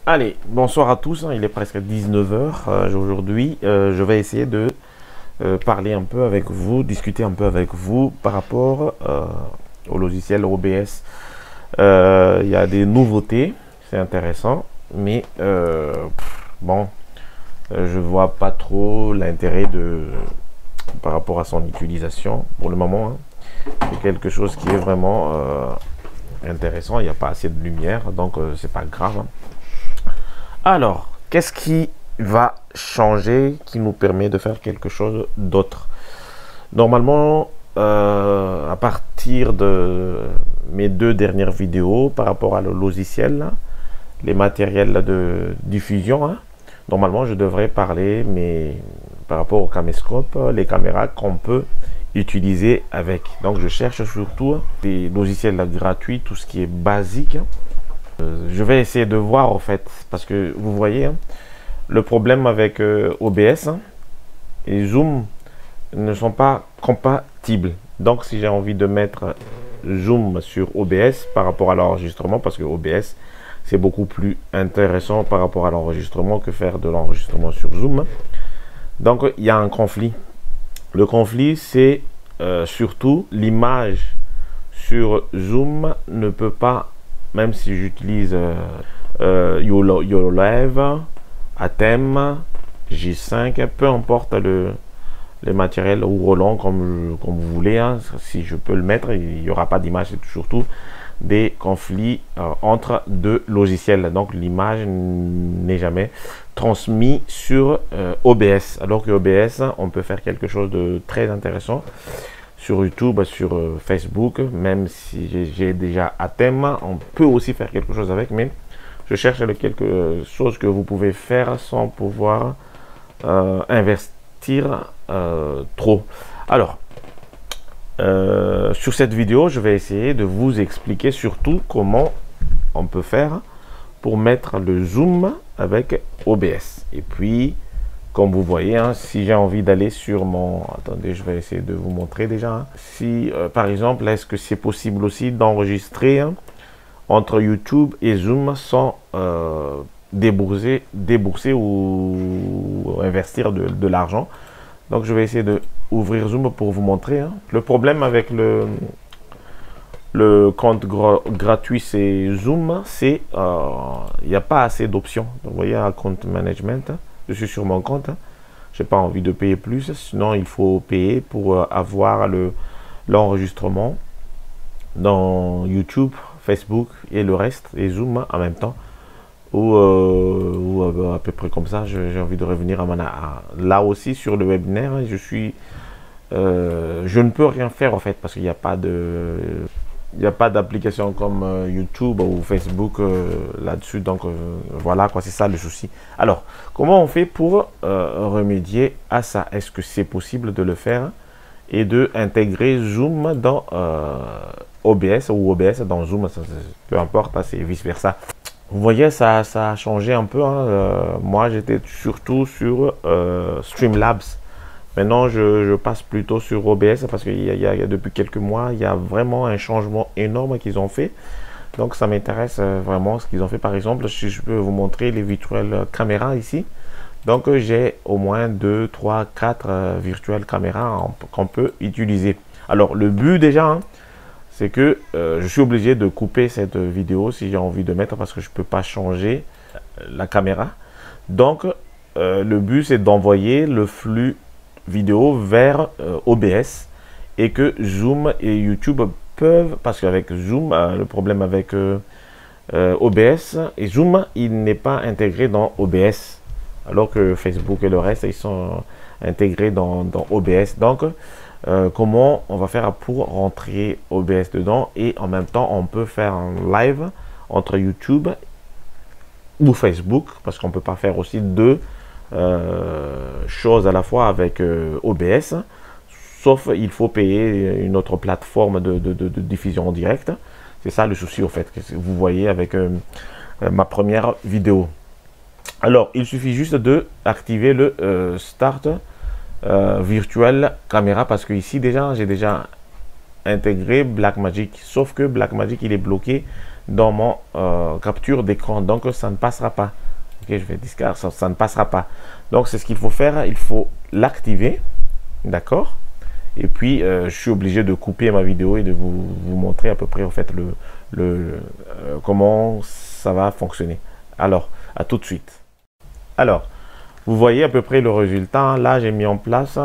Allez, bonsoir à tous, il est presque 19h aujourd'hui. Je vais essayer de parler un peu avec vous, discuter un peu avec vous par rapport au logiciel OBS. Il y a des nouveautés, c'est intéressant, mais bon, je vois pas trop l'intérêt par rapport à son utilisation pour le moment. C'est quelque chose qui est vraiment intéressant, il n'y a pas assez de lumière, donc c'est pas grave. Alors, qu'est-ce qui va changer, qui nous permet de faire quelque chose d'autre? Normalement, à partir de mes deux dernières vidéos par rapport à le logiciel, les matériels de diffusion, normalement je devrais parler, mais par rapport au caméscope, les caméras qu'on peut utiliser avec. Donc je cherche surtout des logiciels gratuits, tout ce qui est basique. Je vais essayer de voir en fait, parce que vous voyez, le problème avec OBS et Zoom ne sont pas compatibles. Donc si j'ai envie de mettre Zoom sur OBS par rapport à l'enregistrement, parce que OBS c'est beaucoup plus intéressant par rapport à l'enregistrement que faire de l'enregistrement sur Zoom. Donc il y a un conflit. Le conflit c'est surtout l'image sur Zoom ne peut pas, même si j'utilise YOLOLive, Atem, J5, peu importe le matériel ou Roland comme vous voulez, si je peux le mettre, il n'y aura pas d'image, c'est surtout des conflits entre deux logiciels. Donc l'image n'est jamais transmise sur OBS, alors que OBS, on peut faire quelque chose de très intéressant sur YouTube, sur Facebook, même si j'ai déjà Atem, on peut aussi faire quelque chose avec, mais je cherche quelque chose que vous pouvez faire sans pouvoir investir trop. Alors, sur cette vidéo, je vais essayer de vous expliquer surtout comment on peut faire pour mettre le zoom avec OBS. Et puis, comme vous voyez, si j'ai envie d'aller sur mon... Attendez, je vais essayer de vous montrer déjà. Si, par exemple, est-ce que c'est possible aussi d'enregistrer entre YouTube et Zoom sans débourser ou investir de l'argent. Donc, je vais essayer de ouvrir Zoom pour vous montrer. Le problème avec le compte gratuit, c'est Zoom, c'est il n'y a pas assez d'options. Donc, vous voyez, un compte management. Je suis sur mon compte, je n'ai pas envie de payer plus, sinon il faut payer pour avoir l'enregistrement dans YouTube, Facebook et le reste, et Zoom en même temps, ou à peu près comme ça. J'ai envie de revenir là aussi sur le webinaire. Je ne peux rien faire en fait, parce qu'il n'y a pas d'application comme YouTube ou Facebook là-dessus. Donc voilà quoi, c'est ça le souci. Alors, comment on fait pour remédier à ça? Est-ce que c'est possible de le faire et de intégrer Zoom dans OBS ou OBS dans Zoom? Peu importe, c'est vice-versa. Vous voyez, ça a changé un peu. Moi, j'étais surtout sur Streamlabs. Maintenant, je passe plutôt sur OBS parce que depuis quelques mois, il y a vraiment un changement énorme qu'ils ont fait. Donc, ça m'intéresse vraiment ce qu'ils ont fait. Par exemple, si je peux vous montrer les virtuelles caméras ici. Donc, j'ai au moins 2, 3, 4 virtuelles caméras qu'on peut utiliser. Alors, le but déjà, c'est que je suis obligé de couper cette vidéo si j'ai envie de mettre parce que je ne peux pas changer la caméra. Donc, le but, c'est d'envoyer le flux vidéo vers OBS et que Zoom et YouTube peuvent, parce qu'avec Zoom, le problème avec OBS et Zoom, il n'est pas intégré dans OBS, alors que Facebook et le reste, ils sont intégrés dans OBS. Donc, comment on va faire pour rentrer OBS dedans et en même temps, on peut faire un live entre YouTube ou Facebook, parce qu'on ne peut pas faire aussi deux choses à la fois avec OBS, sauf il faut payer une autre plateforme de diffusion en direct. C'est ça le souci au fait que vous voyez avec ma première vidéo. Alors il suffit juste de activer le Start Virtual Camera, parce que ici déjà j'ai déjà intégré Blackmagic, sauf que Blackmagic il est bloqué dans mon capture d'écran. Donc, ça ne passera pas. Ok, je vais discard, ça ne passera pas. Donc, c'est ce qu'il faut faire. Il faut l'activer. D'accord? Et puis, je suis obligé de couper ma vidéo et de vous montrer à peu près, en fait, comment ça va fonctionner. Alors, à tout de suite. Alors, vous voyez à peu près le résultat. Là, j'ai mis en place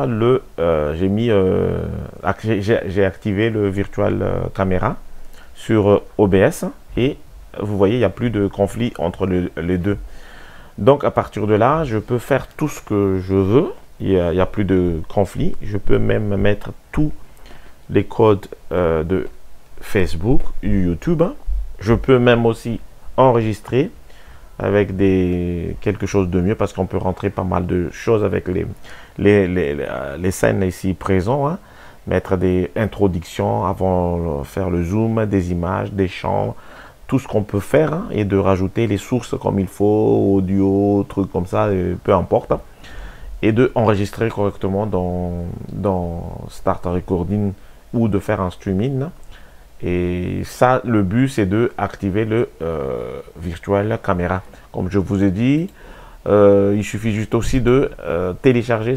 j'ai activé le virtual caméra sur OBS et vous voyez, il n'y a plus de conflit entre les deux. Donc, à partir de là, je peux faire tout ce que je veux. Il n'y a plus de conflit. Je peux même mettre tous les codes de Facebook, YouTube. Je peux même aussi enregistrer avec quelque chose de mieux parce qu'on peut rentrer pas mal de choses avec les scènes ici présentes. Hein. Mettre des introductions avant de faire le zoom, des images, des champs, tout ce qu'on peut faire hein, et de rajouter les sources comme il faut, audio, trucs comme ça, peu importe. Et de enregistrer correctement dans Start Recording ou de faire un streaming. Et ça, le but, c'est de activer le virtual caméra. Comme je vous ai dit, il suffit juste aussi de télécharger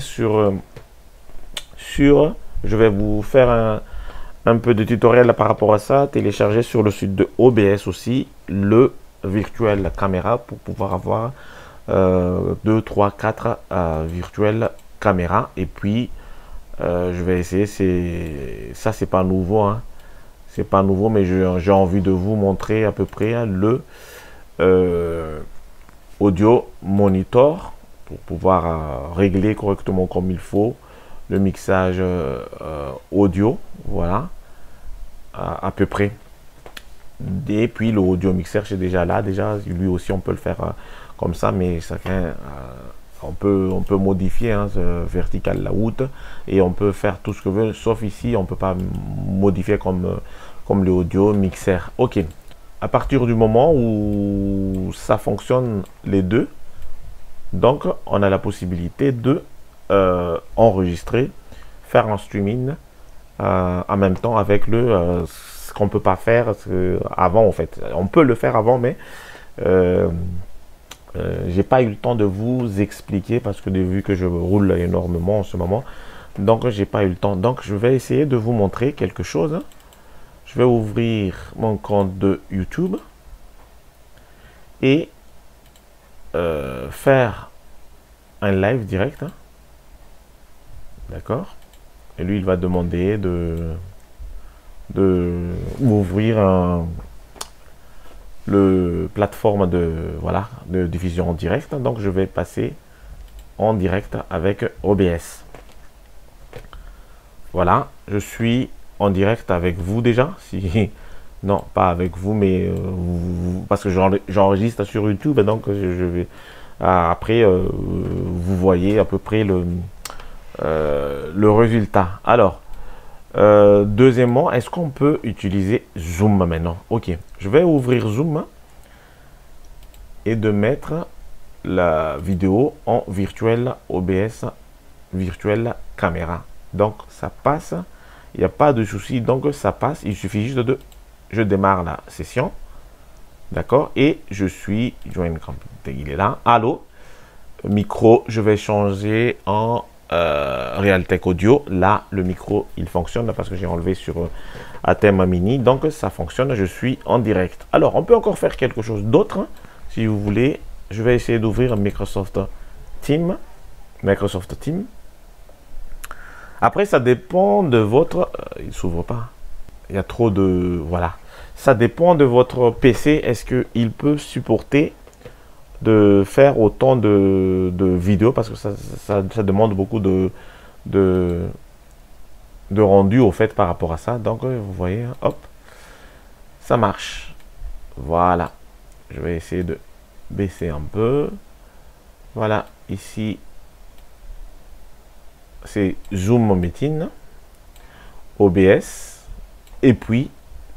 je vais vous faire un peu de tutoriel par rapport à ça. Télécharger sur le site de OBS aussi le virtual caméra pour pouvoir avoir 2, 3, 4 virtuelles caméras. Et puis, je vais essayer, ça c'est pas nouveau, hein. C'est pas nouveau, mais j'ai envie de vous montrer à peu près hein, le audio monitor pour pouvoir régler correctement comme il faut le mixage audio, voilà, à peu près. Et puis le audio mixeur c'est déjà là, lui aussi on peut le faire comme ça, mais ça on peut modifier hein, ce vertical layout et on peut faire tout ce que veut, sauf ici on peut pas modifier comme le audio mixeur. Ok, à partir du moment où ça fonctionne les deux, donc on a la possibilité de enregistrer, faire un streaming en même temps avec ce qu'on peut pas faire avant en fait. On peut le faire avant, mais j'ai pas eu le temps de vous expliquer parce que vu que je roule énormément en ce moment, donc j'ai pas eu le temps. Donc je vais essayer de vous montrer quelque chose. Je vais ouvrir mon compte de YouTube et faire un live direct. Hein. D'accord? Et lui, il va demander de ouvrir le plateforme de diffusion en direct. Donc, je vais passer en direct avec OBS. Voilà, je suis en direct avec vous déjà. Non, pas avec vous, mais parce que j'enregistre sur YouTube. Donc, je vais après, vous voyez à peu près le résultat. Alors, deuxièmement, est-ce qu'on peut utiliser Zoom maintenant? Ok, je vais ouvrir Zoom et de mettre la vidéo en virtuel OBS, virtuel caméra. Donc, ça passe, il n'y a pas de souci, donc ça passe. Il suffit juste je démarre la session, d'accord, et je suis join, il est là. Allô, micro, je vais changer en Realtek Audio. Là, le micro, il fonctionne parce que j'ai enlevé sur Atem Mini. Donc, ça fonctionne. Je suis en direct. Alors, on peut encore faire quelque chose d'autre. Hein, si vous voulez, je vais essayer d'ouvrir Microsoft Teams. Microsoft Teams. Après, ça dépend de votre... il ne s'ouvre pas. Il y a trop de... Voilà. Ça dépend de votre PC. Est-ce qu'il peut supporter de faire autant de vidéos parce que ça demande beaucoup de rendu au fait par rapport à ça. Donc vous voyez, hop, ça marche. Voilà, je vais essayer de baisser un peu. Voilà, ici c'est Zoom Meeting, OBS et puis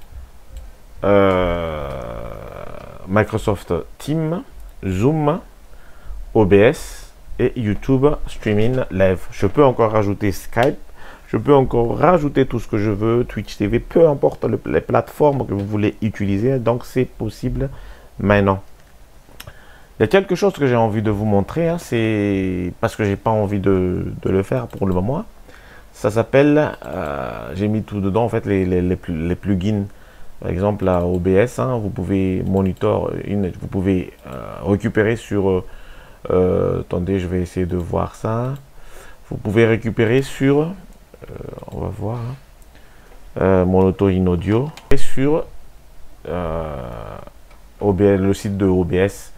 Microsoft Teams, Zoom, OBS et YouTube Streaming Live. Je peux encore rajouter Skype, Je peux encore rajouter tout ce que je veux, Twitch TV, peu importe les plateformes que vous voulez utiliser. Donc, c'est possible maintenant. Il y a quelque chose que j'ai envie de vous montrer, hein, c'est parce que j'ai pas envie de le faire pour le moment. Ça s'appelle, j'ai mis tout dedans en fait les plugins. Par exemple, la OBS, hein, vous pouvez vous pouvez récupérer sur. Attendez, je vais essayer de voir ça. Vous pouvez récupérer sur, on va voir, hein, Monotorin Audio et sur le site de OBS.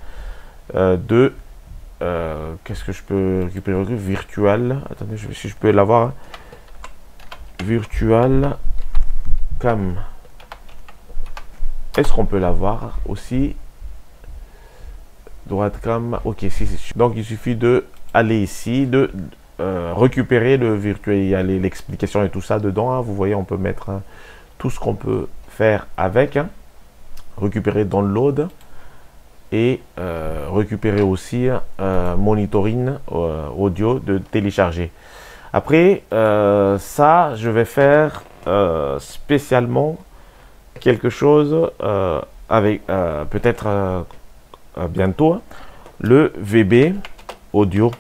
Qu'est-ce que je peux récupérer? Virtual. Attendez, si je peux l'avoir. Hein. Virtual Cam. Est-ce qu'on peut l'avoir aussi? Droite cam. Ok, si. Donc il suffit de aller ici, de récupérer le virtuel. Il y a l'explication et tout ça dedans. Hein. Vous voyez, on peut mettre hein, tout ce qu'on peut faire avec. Hein. Récupérer download. Et récupérer aussi monitoring audio de télécharger. Après ça, je vais faire spécialement quelque chose avec peut-être bientôt le VB audio.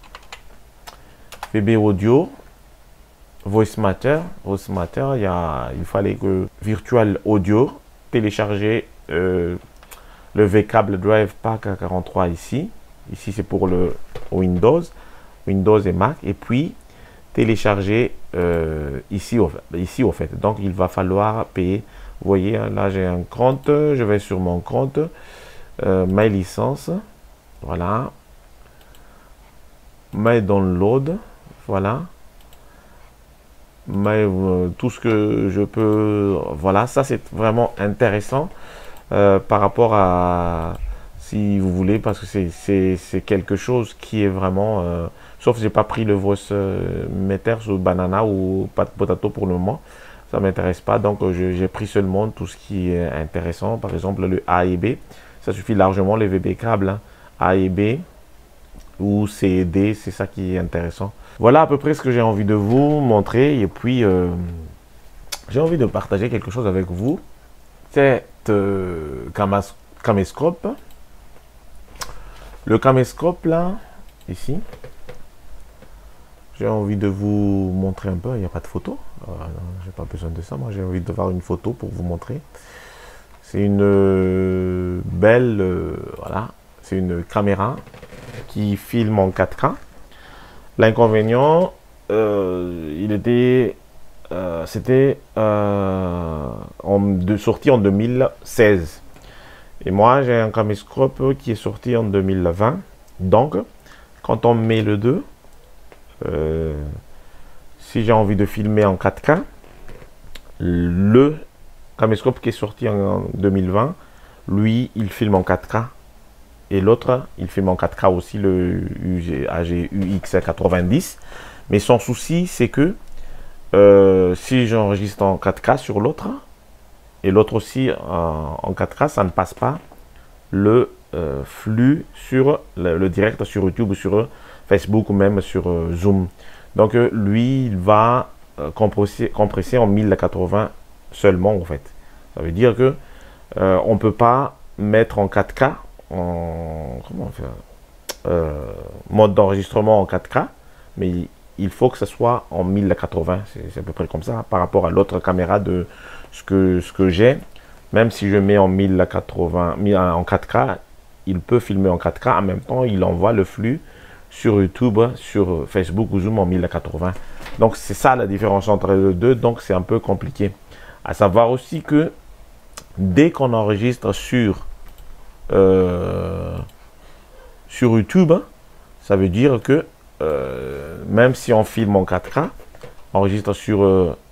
VB audio, Voice Matter, il fallait que Virtual Audio télécharger le V-Cable Drive Pack 43 ici. Ici, c'est pour le Windows et Mac. Et puis, télécharger ici au fait. Donc, il va falloir payer. Vous voyez, hein, là, j'ai un compte. Je vais sur mon compte. My licence. Voilà. My download. Voilà. Tout ce que je peux. Voilà, ça, c'est vraiment intéressant. Par rapport à si vous voulez, parce que c'est quelque chose qui est vraiment sauf j'ai pas pris le voice meter sur Banana ou Potato pour le moment, ça m'intéresse pas, donc j'ai pris seulement tout ce qui est intéressant, par exemple le A et B, ça suffit largement, les VB câbles hein, A et B ou C et D, c'est ça qui est intéressant. Voilà à peu près ce que j'ai envie de vous montrer, et puis j'ai envie de partager quelque chose avec vous. C'est caméscope. Le caméscope là, ici, j'ai envie de vous montrer un peu. Il n'y a pas de photo. J'ai pas besoin de ça. Moi, j'ai envie de voir une photo pour vous montrer. C'est une belle, voilà, c'est une caméra qui filme en 4K. L'inconvénient, c'était sorti en 2016 et moi j'ai un caméscope qui est sorti en 2020, donc quand on met le 2 si j'ai envie de filmer en 4K, le caméscope qui est sorti en 2020, lui il filme en 4K et l'autre il filme en 4K aussi, le AG UX90, mais son souci c'est que si j'enregistre en 4K sur l'autre et l'autre aussi en 4K, ça ne passe pas le flux sur le direct sur YouTube ou sur Facebook ou même sur Zoom. Donc lui, il va compresser en 1080 seulement en fait. Ça veut dire que on peut pas mettre en 4K mode d'enregistrement en 4K, mais il faut que ce soit en 1080, c'est à peu près comme ça, par rapport à l'autre caméra de ce que j'ai. Même si je mets en 1080, en 4K, il peut filmer en 4K, en même temps, il envoie le flux sur YouTube, sur Facebook ou Zoom en 1080. Donc, c'est ça la différence entre les deux, donc c'est un peu compliqué. À savoir aussi que dès qu'on enregistre sur YouTube, ça veut dire que même si on filme en 4K, enregistre sur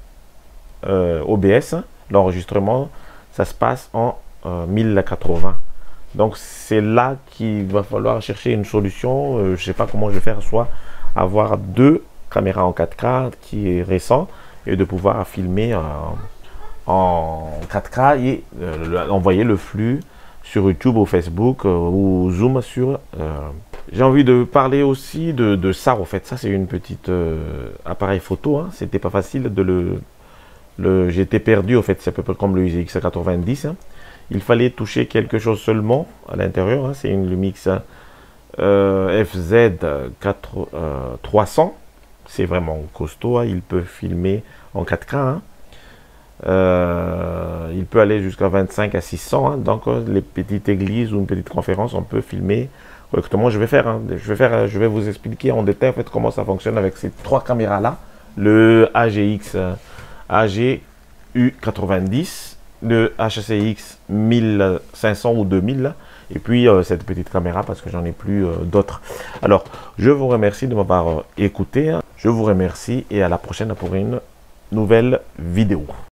OBS, l'enregistrement, ça se passe en 1080. Donc c'est là qu'il va falloir chercher une solution. Je ne sais pas comment je vais faire, soit avoir deux caméras en 4K qui est récent et de pouvoir filmer en 4K et envoyer le flux sur YouTube ou Facebook ou Zoom sur J'ai envie de parler aussi de ça, en fait. Ça, c'est une petite appareil photo. Hein. C'était pas facile de j'étais perdu, en fait. C'est à peu près comme le ZX90. Hein. Il fallait toucher quelque chose seulement à l'intérieur. Hein. C'est une Lumix FZ 300. C'est vraiment costaud. Hein. Il peut filmer en 4K. Hein. Il peut aller jusqu'à 25 à 600. Hein. Donc, les petites églises ou une petite conférence, on peut filmer correctement. Je vais vous expliquer en détail en fait comment ça fonctionne avec ces trois caméras là, le AGU90, le HCX 1500 ou 2000 là, et puis cette petite caméra parce que j'en ai plus d'autres. Alors, je vous remercie de m'avoir écouté. Hein. Je vous remercie et à la prochaine pour une nouvelle vidéo.